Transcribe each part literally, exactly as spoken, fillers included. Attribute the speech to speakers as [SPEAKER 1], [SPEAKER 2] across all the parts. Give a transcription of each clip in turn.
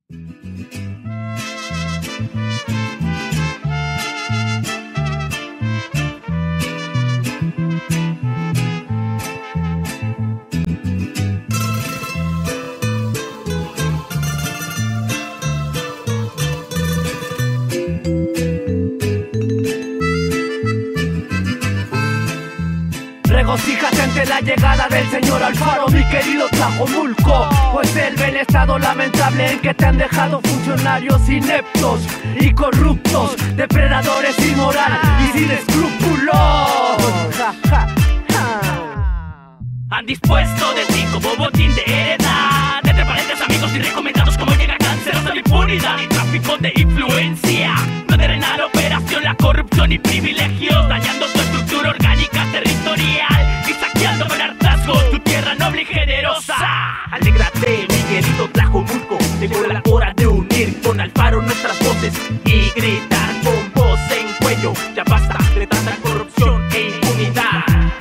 [SPEAKER 1] Regocíjate ante la llegada del señor Alfaro, mi querido Tlajomulco, pues él ve el estado lamentable en que te han dejado funcionarios ineptos y corruptos, depredadores sin moral y sin escrúpulos. Ja, ja, ja.
[SPEAKER 2] Han dispuesto de ti como botín de heredad, entre parientes, amigos y recomendados, como llega cáncer hasta la impunidad y tráfico de influencia. No drenar operación, la corrupción y privilegios, dañando tu estructura orgánica territorial y saqueando con hartazgo tu tierra noble y generosa. Alégrate, mi querido Tlajomulco, llegó la hora de unir con Alfaro nuestras voces y gritar con voz en cuello. Ya basta de tanta corrupción e impunidad.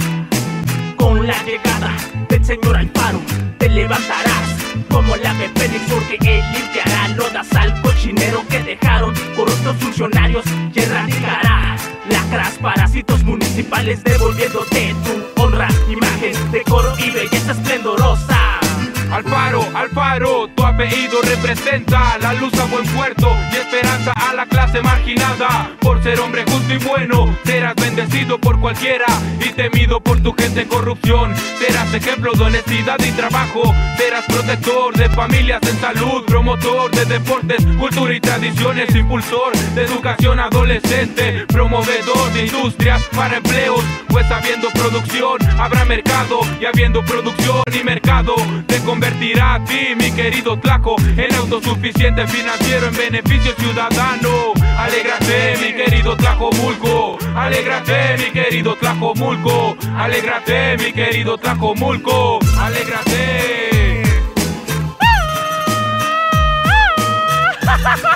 [SPEAKER 2] Con la llegada del señor Alfaro te levantarás como el ave fénix, porque él limpiará lodas al cochinero que dejaron corruptos funcionarios y erradicará lacras, parásitos municipales, devolviéndote tu honra, imagen, decoro y belleza esplendorosa.
[SPEAKER 3] Alfaro, Alfaro, tu apellido representa la luz a buen puerto y esperanza a la clase marginada. Por ser hombre justo y bueno, serás bendecido por cualquiera y temido por tu gente en corrupción. Serás ejemplo de honestidad y trabajo, serás protector de familias en salud, promotor de deportes, cultura y tradiciones, impulsor de educación adolescente, promovedor de industrias para empleos, pues habiendo producción habrá mercado y habiendo producción y mercado te convertirá a ti, mi querido Tlajo, en autosuficiente financiero, en beneficio ciudadano. Alégrate, mi querido Tlajomulco, alégrate, mi querido Tlajomulco, alégrate, mi querido Tlajomulco, alégrate.